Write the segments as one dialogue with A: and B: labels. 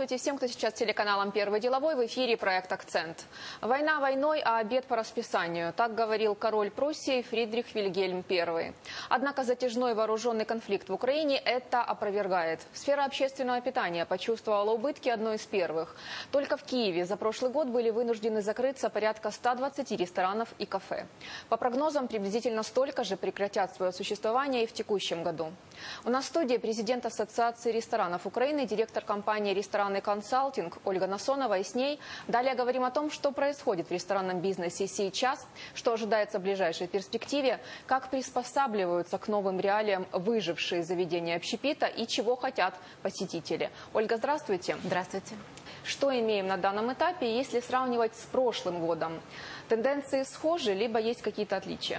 A: Здравствуйте всем, кто сейчас с телеканалом «Первый деловой». В эфире проект «Акцент». Война войной, а обед по расписанию. Так говорил король Пруссии Фридрих Вильгельм I. Однако затяжной вооруженный конфликт в Украине это опровергает. Сфера общественного питания почувствовала убытки одной из первых. Только в Киеве за прошлый год были вынуждены закрыться порядка 120 ресторанов и кафе. По прогнозам, приблизительно столько же прекратят свое существование и в текущем году. У нас в студии президент Ассоциации ресторанов Украины, директор компании «Ресторанный консалтинг» Ольга Насонова. И с ней далее говорим о том, что происходит в ресторанном бизнесе сейчас, что ожидается в ближайшей перспективе, как приспосабливаются к новым реалиям выжившие заведения общепита и чего хотят посетители. Ольга, здравствуйте.
B: Здравствуйте.
A: Что имеем на данном этапе, если сравнивать с прошлым годом? Тенденции схожи, либо есть какие-то отличия?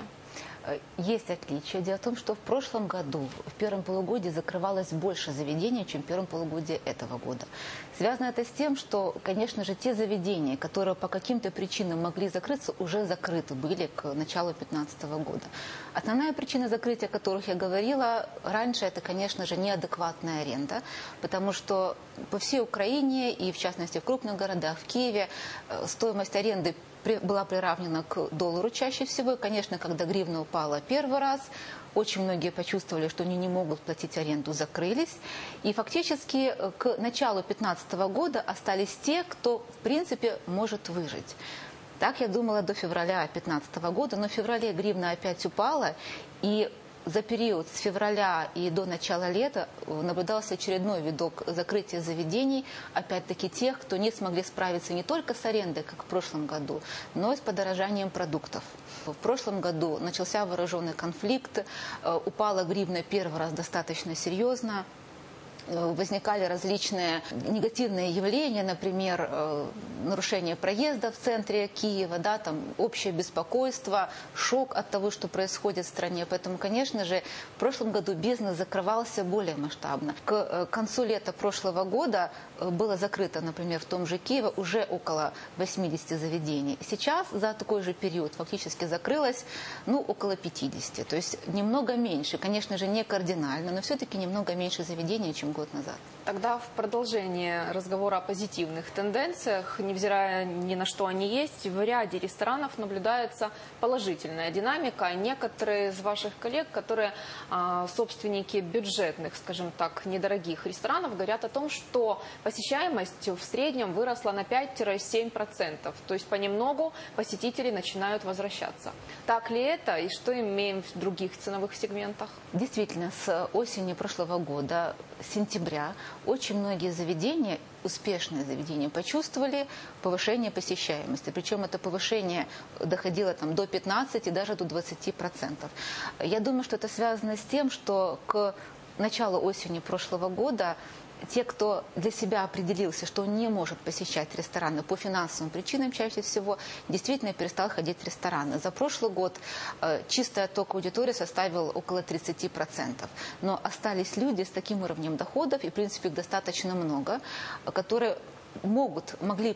B: Есть отличия. Дело в том, что в прошлом году, в первом полугодии, закрывалось больше заведений, чем в первом полугодии этого года. Связано это с тем, что, конечно же, те заведения, которые по каким-то причинам могли закрыться, уже закрыты были к началу 2015 года. Основная причина закрытия, о которых я говорила раньше, это, конечно же, неадекватная аренда, потому что по всей Украине и, в частности, в крупных городах, в Киеве, стоимость аренды была приравнена к доллару чаще всего. И, конечно, когда гривна упала первый раз, очень многие почувствовали, что они не могут платить аренду, закрылись. И фактически к началу 2015 года остались те, кто, в принципе, может выжить. Так я думала до февраля 2015 года, но в феврале гривна опять упала, и за период с февраля и до начала лета наблюдался очередной виток закрытия заведений, опять-таки тех, кто не смогли справиться не только с арендой, как в прошлом году, но и с подорожанием продуктов. В прошлом году начался вооруженный конфликт, упала гривна первый раз достаточно серьезно. Возникали различные негативные явления, например, нарушение проезда в центре Киева, да, там общее беспокойство, шок от того, что происходит в стране. Поэтому, конечно же, в прошлом году бизнес закрывался более масштабно. К концу лета прошлого года было закрыто, например, в том же Киеве уже около 80 заведений. Сейчас за такой же период фактически закрылось около 50. То есть немного меньше. Конечно же, не кардинально, но все-таки немного меньше заведений, чем год назад.
A: Тогда в продолжение разговора о позитивных тенденциях, невзирая ни на что они есть, в ряде ресторанов наблюдается положительная динамика. Некоторые из ваших коллег, которые собственники бюджетных, скажем так, недорогих ресторанов, говорят о том, что посещаемость в среднем выросла на 5-7%. То есть понемногу посетители начинают возвращаться. Так ли это и что имеем в других ценовых сегментах?
B: Действительно, с осени прошлого года, с сентября, очень многие заведения, успешные заведения, почувствовали повышение посещаемости. Причем это повышение доходило до 15 и даже до 20%. Я думаю, что это связано с тем, что к началу осени прошлого года те, кто для себя определился, что он не может посещать рестораны по финансовым причинам чаще всего, действительно перестал ходить в рестораны. За прошлый год чистый отток аудитории составил около 30%. Но остались люди с таким уровнем доходов, и в принципе их достаточно много, которые могли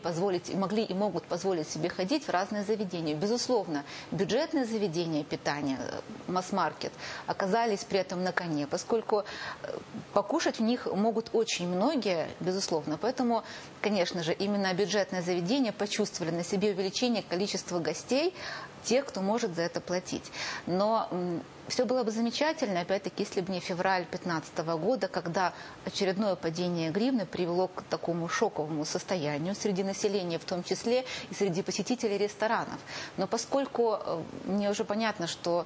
B: и могут позволить себе ходить в разные заведения. Безусловно, бюджетные заведения питания, масс-маркет, оказались при этом на коне, поскольку покушать в них могут очень многие, безусловно. Поэтому, конечно же, именно бюджетные заведения почувствовали на себе увеличение количества гостей, тех, кто может за это платить. Но все было бы замечательно, опять-таки, если бы не февраль 2015 года, когда очередное падение гривны привело к такому шоковому состоянию среди населения, в том числе и среди посетителей ресторанов. Но поскольку мне уже понятно, что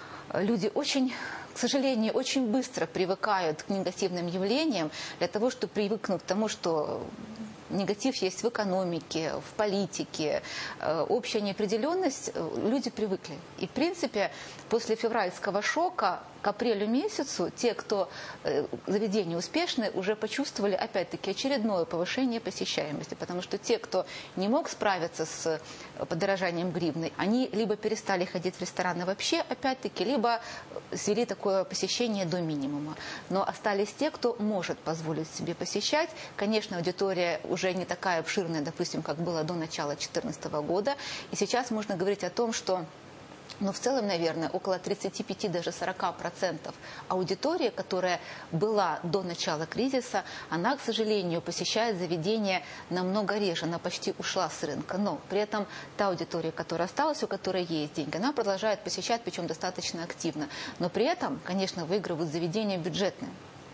B: люди к сожалению, очень быстро привыкают к негативным явлениям, для того, чтобы привыкнуть к тому, что негатив есть в экономике, в политике, общая неопределенность, люди привыкли. И, в принципе, после февральского шока к апрелю месяцу те, кто заведения успешные, уже почувствовали, опять-таки, очередное повышение посещаемости. Потому что те, кто не мог справиться с подорожанием гривны, они либо перестали ходить в рестораны вообще, опять-таки, либо свели такое посещение до минимума. Но остались те, кто может позволить себе посещать. Конечно, аудитория уже не такая обширная, допустим, как было до начала 2014 года. И сейчас можно говорить о том, что Но в целом, наверное, около 35, даже 40% аудитории, которая была до начала кризиса, она, к сожалению, посещает заведения намного реже, она почти ушла с рынка. Но при этом та аудитория, которая осталась, у которой есть деньги, она продолжает посещать, причем достаточно активно. Но при этом, конечно, выигрывают заведения бюджетные.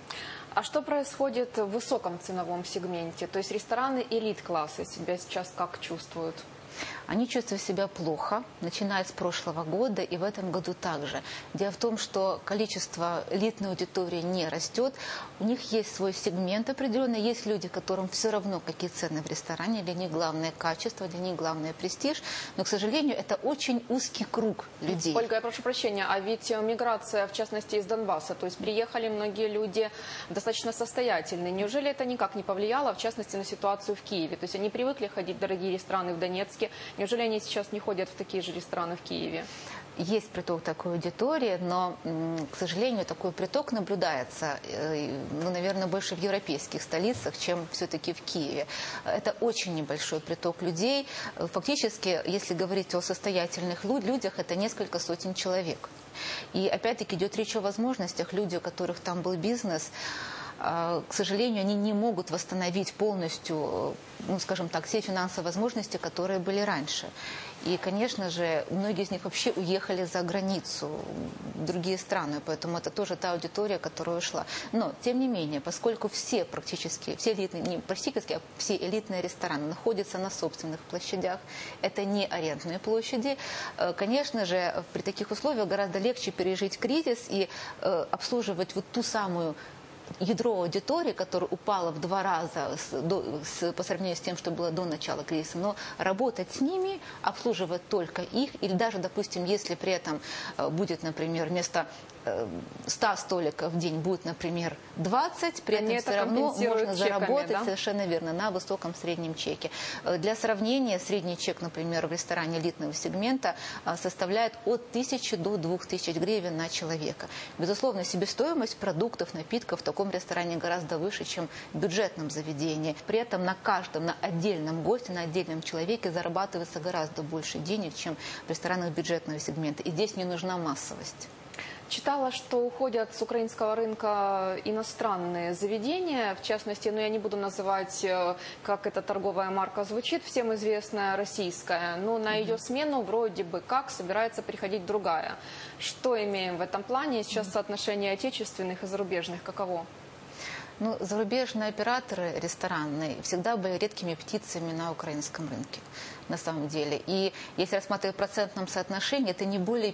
A: А что происходит в высоком ценовом сегменте? То есть рестораны элит-класса себя сейчас как чувствуют?
B: Они чувствуют себя плохо, начиная с прошлого года и в этом году также. Дело в том, что количество элитной аудитории не растет. У них есть свой сегмент определенный. Есть люди, которым все равно, какие цены в ресторане. Для них главное качество, для них главное престиж. Но, к сожалению, это очень узкий круг людей.
A: Ольга, я прошу прощения, а ведь миграция, в частности, из Донбасса, то есть приехали многие люди достаточно состоятельные. Неужели это никак не повлияло, в частности, на ситуацию в Киеве? То есть они привыкли ходить в дорогие рестораны в Донецке. Неужели они сейчас не ходят в такие же рестораны в Киеве?
B: Есть приток такой аудитории, но, к сожалению, такой приток наблюдается, наверное, больше в европейских столицах, чем все-таки в Киеве. Это очень небольшой приток людей. Фактически, если говорить о состоятельных людях, это несколько сотен человек. И опять-таки идет речь о возможностях. Люди, у которых там был бизнес, к сожалению, они не могут восстановить полностью, ну, скажем так, все финансовые возможности, которые были раньше. И, конечно же, многие из них вообще уехали за границу, в другие страны, поэтому это тоже та аудитория, которая ушла. Но, тем не менее, поскольку все практически, все элитные, не практически, а все элитные рестораны находятся на собственных площадях, это не арендные площади, конечно же, при таких условиях гораздо легче пережить кризис и обслуживать вот ту самую ядро аудитории, которая упала в 2 раза по сравнению с тем, что было до начала кризиса, но работать с ними, обслуживать только их, или даже, допустим, если при этом будет, например, вместо 100 столиков в день будет, например, 20, при этом все равно можно заработать, да? Совершенно верно, на высоком среднем чеке. Для сравнения, средний чек, например, в ресторане элитного сегмента составляет от 1000 до 2000 гривен на человека. Безусловно, себестоимость продуктов, напитков в таком ресторане гораздо выше, чем в бюджетном заведении. При этом на каждом, на отдельном госте, на отдельном человеке зарабатывается гораздо больше денег, чем в ресторанах бюджетного сегмента. И здесь не нужна массовость.
A: Читала, что уходят с украинского рынка иностранные заведения, в частности, я не буду называть, как эта торговая марка звучит, всем известная российская, но на ее смену вроде бы как собирается приходить другая. Что имеем в этом плане? Сейчас соотношение отечественных и зарубежных каково?
B: Ну, зарубежные операторы ресторанные всегда были редкими птицами на украинском рынке, на самом деле. И если рассматривать в процентном соотношении, это не более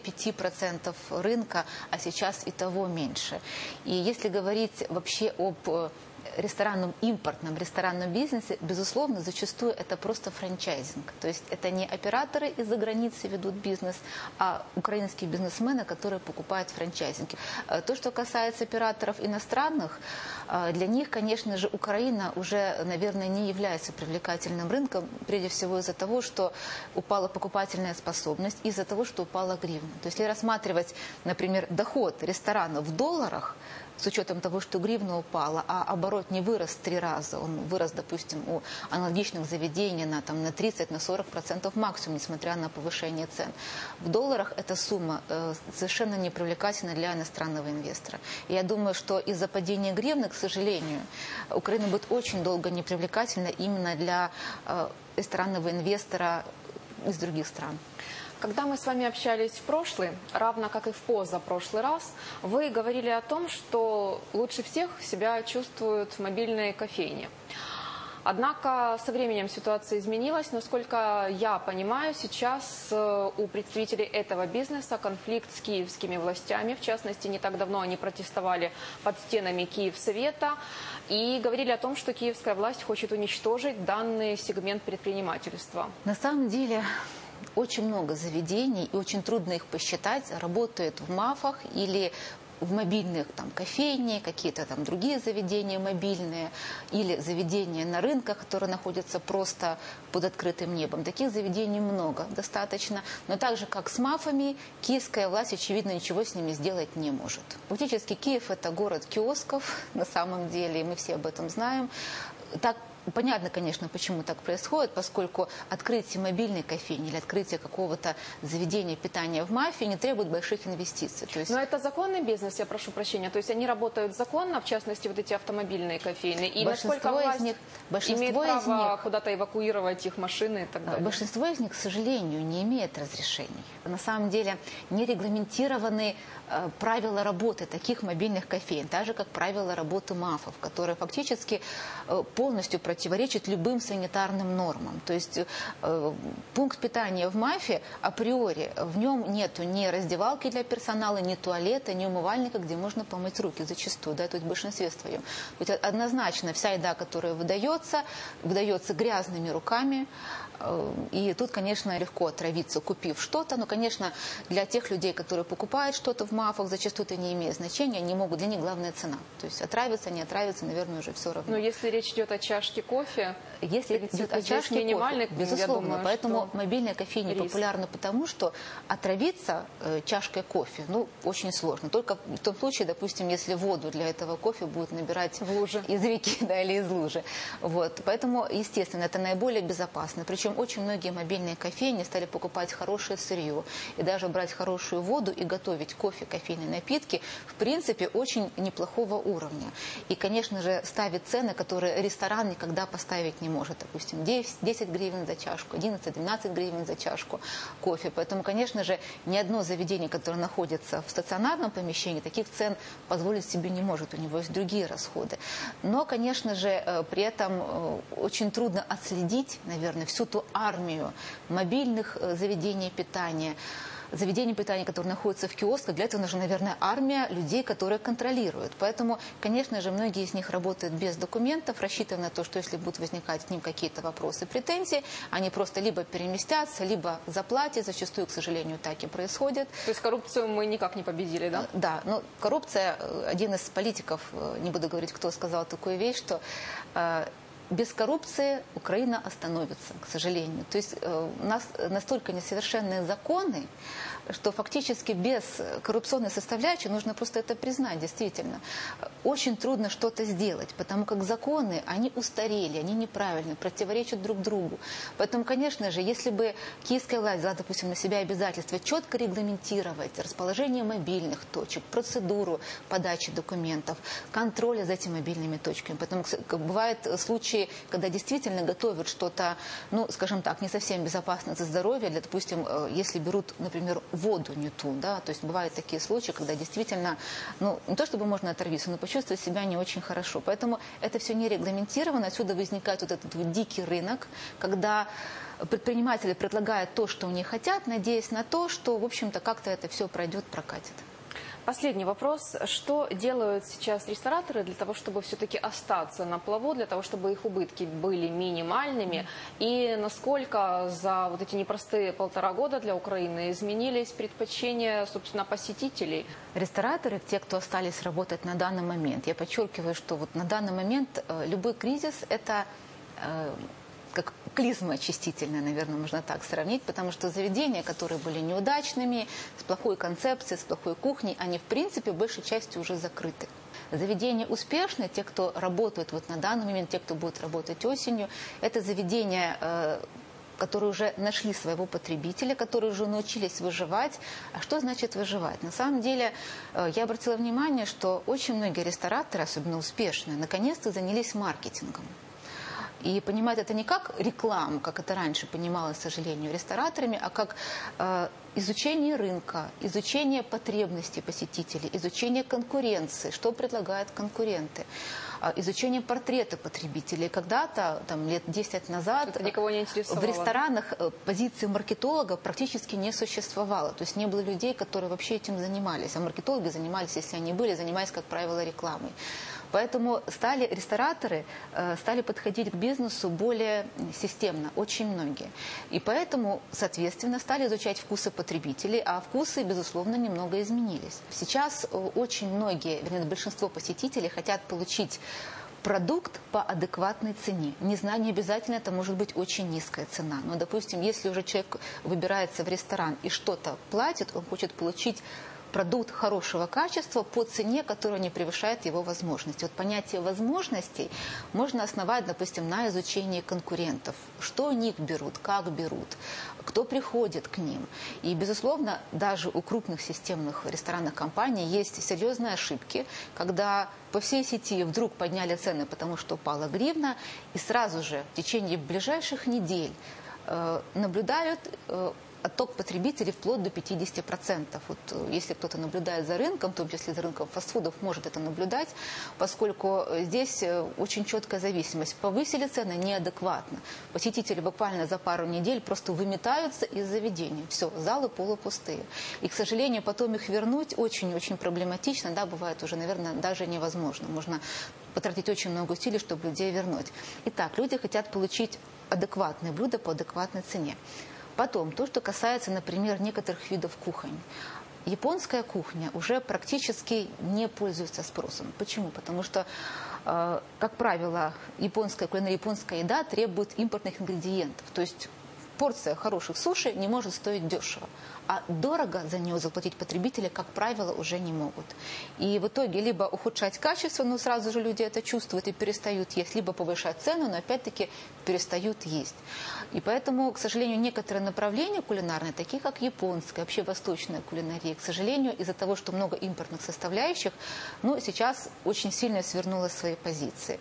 B: 5% рынка, а сейчас и того меньше. И если говорить вообще об ресторанном, импортном ресторанном бизнесе, безусловно, зачастую это просто франчайзинг. То есть это не операторы из-за границы ведут бизнес, а украинские бизнесмены, которые покупают франчайзинги. То, что касается операторов иностранных, для них, конечно же, Украина уже, наверное, не является привлекательным рынком, прежде всего из-за того, что упала покупательная способность, из-за того, что упала гривна. То есть если рассматривать, например, доход ресторана в долларах, с учетом того, что гривна упала, а оборот не вырос в 3 раза, он вырос, допустим, у аналогичных заведений на 30-40% максимум, несмотря на повышение цен. В долларах эта сумма совершенно не привлекательна для иностранного инвестора. И я думаю, что из-за падения гривны, к сожалению, Украина будет очень долго не привлекательна именно для ресторанного инвестора из других стран.
A: Когда мы с вами общались в прошлый, равно как и в позапрошлый раз, вы говорили о том, что лучше всех себя чувствуют мобильные кофейни. Однако со временем ситуация изменилась. Насколько я понимаю, сейчас у представителей этого бизнеса конфликт с киевскими властями. В частности, не так давно они протестовали под стенами Киевсовета и говорили о том, что киевская власть хочет уничтожить данный сегмент предпринимательства.
B: На самом деле очень много заведений, и очень трудно их посчитать, работают в МАФах или в мобильных кофейни, какие-то другие заведения мобильные, или заведения на рынках, которые находятся просто под открытым небом. Таких заведений много, достаточно. Но так же, как с МАФами, киевская власть, очевидно, ничего с ними сделать не может. Фактически Киев – это город киосков, на самом деле, и мы все об этом знаем. Так Понятно, конечно, почему так происходит, поскольку открытие мобильной кофейни или открытие какого-то заведения питания в Мафии не требует больших инвестиций. То есть...
A: Но это законный бизнес, я прошу прощения. То есть они работают законно, в частности, вот эти автомобильные кофейны. И насколько власть имеет право куда-то эвакуировать их машины и так далее?
B: Большинство из них, к сожалению, не имеет разрешений. На самом деле не регламентированы правила работы таких мобильных кофеин, так же, как правила работы МАФов, которые фактически полностью противоречат любым санитарным нормам. То есть пункт питания в МАФе априори, в нем нету ни раздевалки для персонала, ни туалета, ни умывальника, где можно помыть руки зачастую, да, то есть в большинстве своем. То есть однозначно вся еда, которая выдается грязными руками. И тут, конечно, легко отравиться, купив что-то. Но, конечно, для тех людей, которые покупают что-то в МАФах, зачастую это не имеет значения. Они могут, для них главная цена. То есть отравиться, не отравиться, наверное, уже все равно.
A: Но если речь идет о чашке кофе,
B: если идет о чашке
A: минимальный,
B: кофе, безусловно.
A: Думаю,
B: поэтому мобильная кофейня популярна потому, что отравиться чашкой кофе, очень сложно. Только в том случае, допустим, если воду для этого кофе будут набирать из реки, да, или из лужи. Вот. Поэтому, естественно, это наиболее безопасно. Причем очень многие мобильные кофейни стали покупать хорошее сырье и даже брать хорошую воду и готовить кофе, кофейные напитки, в принципе, очень неплохого уровня. И, конечно же, ставит цены, которые ресторан никогда поставить не может. Допустим, 10 гривен за чашку, 11-12 гривен за чашку кофе. Поэтому, конечно же, ни одно заведение, которое находится в стационарном помещении, таких цен позволить себе не может. У него есть другие расходы. Но, конечно же, при этом очень трудно отследить, наверное, всю ту армию мобильных заведений питания, которые находятся в киосках. Для этого нужна, наверное, армия людей, которые контролируют. Поэтому, конечно же, многие из них работают без документов, рассчитывая на то, что если будут возникать к ним какие-то вопросы, претензии, они просто либо переместятся, либо заплатят. Зачастую, к сожалению, так и происходит.
A: То есть коррупцию мы никак не победили, да?
B: Да, но коррупция, один из политиков, не буду говорить, кто сказал такую вещь, что без коррупции Украина остановится, к сожалению. То есть у нас настолько несовершенные законы, что фактически без коррупционной составляющей, нужно просто это признать, действительно, очень трудно что-то сделать, потому как законы, они устарели, они неправильны, противоречат друг другу. Поэтому, конечно же, если бы киевская власть взяла, допустим, на себя обязательство четко регламентировать расположение мобильных точек, процедуру подачи документов, контроля за этими мобильными точками, потому что бывают случаи, когда действительно готовят что-то, скажем так, не совсем безопасно для здоровья, допустим, если берут, например, воду не ту, да, то есть бывают такие случаи, когда действительно, не то чтобы можно отравиться, но почувствовать себя не очень хорошо. Поэтому это все не регламентировано, отсюда возникает вот этот вот дикий рынок, когда предприниматели предлагают то, что они хотят, надеясь на то, что, в общем-то, как-то это все пройдет, прокатит.
A: Последний вопрос. Что делают сейчас рестораторы для того, чтобы все-таки остаться на плаву, для того, чтобы их убытки были минимальными? И насколько за вот эти непростые 1,5 года для Украины изменились предпочтения, собственно, посетителей?
B: Рестораторы, те, кто остались работать на данный момент, я подчеркиваю, что вот на данный момент любой кризис – это как клизма очистительная, наверное, можно так сравнить, потому что заведения, которые были неудачными, с плохой концепцией, с плохой кухней, они, в принципе, большей частью уже закрыты. Заведения успешные, те, кто работают вот на данный момент, те, кто будет работать осенью, это заведения, которые уже нашли своего потребителя, которые уже научились выживать. А что значит выживать? На самом деле, я обратила внимание, что очень многие рестораторы, особенно успешные, наконец-то занялись маркетингом. И понимать это не как рекламу, как это раньше понималось, к сожалению, рестораторами, а как изучение рынка, изучение потребностей посетителей, изучение конкуренции, что предлагают конкуренты, изучение портрета потребителей. Когда-то, лет 10 назад,
A: никого не интересовало.
B: В ресторанах позиции маркетолога практически не существовало. То есть не было людей, которые вообще этим занимались. А маркетологи занимались, если они были, занимались, как правило, рекламой. Поэтому рестораторы стали подходить к бизнесу более системно, очень многие. И поэтому, соответственно, стали изучать вкусы потребителей, а вкусы, безусловно, немного изменились. Сейчас очень многие, вернее, большинство посетителей хотят получить продукт по адекватной цене. Не знаю, не обязательно это может быть очень низкая цена. Но, допустим, если уже человек выбирается в ресторан и что-то платит, он хочет получить продукт хорошего качества по цене, которая не превышает его возможности. Вот понятие возможностей можно основать, допустим, на изучении конкурентов. Что у них берут, как берут, кто приходит к ним. И, безусловно, даже у крупных системных ресторанных компаний есть серьезные ошибки, когда по всей сети вдруг подняли цены, потому что упала гривна, и сразу же в течение ближайших недель наблюдают отток потребителей вплоть до 50%. Вот, если кто-то наблюдает за рынком, в том числе за рынком фастфудов, может это наблюдать, поскольку здесь очень четкая зависимость. Повысили цены неадекватно. Посетители буквально за пару недель просто выметаются из заведения. Все, залы полупустые. И, к сожалению, потом их вернуть очень-очень проблематично, да, бывает уже, наверное, даже невозможно. Можно потратить очень много усилий, чтобы людей вернуть. Итак, люди хотят получить адекватное блюдо по адекватной цене. Потом, то, что касается, например, некоторых видов кухонь. Японская кухня уже практически не пользуется спросом. Почему? Потому что, как правило, японская кулинария, японская еда требует импортных ингредиентов. То есть порция хороших суши не может стоить дешево. А дорого за нее заплатить потребители, как правило, уже не могут. И в итоге либо ухудшать качество, но сразу же люди это чувствуют и перестают есть, либо повышать цену, но опять-таки перестают есть. И поэтому, к сожалению, некоторые направления кулинарные, такие как японская, вообще восточная кулинария, к сожалению, из-за того, что много импортных составляющих, сейчас очень сильно свернула свои позиции.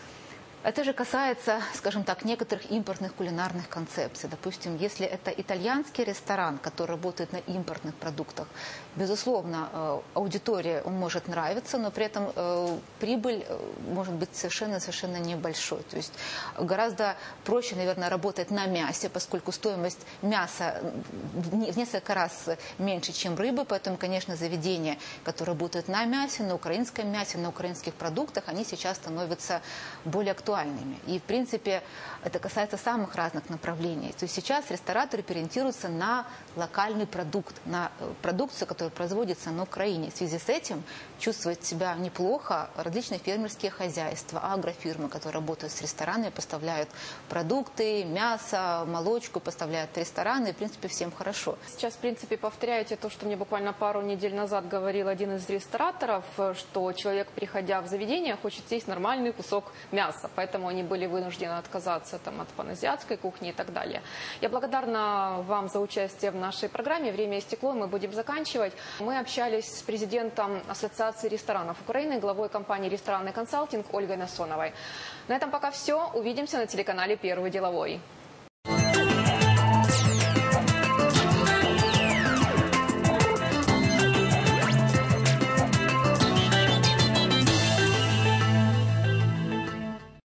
B: Это же касается, скажем так, некоторых импортных кулинарных концепций. Допустим, если это итальянский ресторан, который работает на импортных продуктах, безусловно, аудитория он может нравиться, но при этом прибыль может быть совершенно небольшой. То есть гораздо проще, наверное, работать на мясе, поскольку стоимость мяса в несколько раз меньше, чем рыбы. Поэтому, конечно, заведения, которые работают на мясе, на украинском мясе, на украинских продуктах, они сейчас становятся более актуальными. И, в принципе, это касается самых разных направлений. То есть сейчас рестораторы ориентируются на локальный продукт, на продукцию, которая производится на Украине. В связи с этим чувствуют себя неплохо различные фермерские хозяйства, агрофирмы, которые работают с ресторанами, поставляют продукты, мясо, молочку, поставляют в рестораны, и, в принципе, всем хорошо.
A: Сейчас, в принципе, повторяете то, что мне буквально пару недель назад говорил один из рестораторов, что человек, приходя в заведение, хочет съесть нормальный кусок мяса. Поэтому они были вынуждены отказаться от паназиатской кухни и так далее. Я благодарна вам за участие в нашей программе. Время истекло, мы будем заканчивать. Мы общались с президентом Ассоциации ресторанов Украины, главой компании «Ресторанный консалтинг» Ольгой Насоновой. На этом пока все. Увидимся на телеканале «Первый деловой».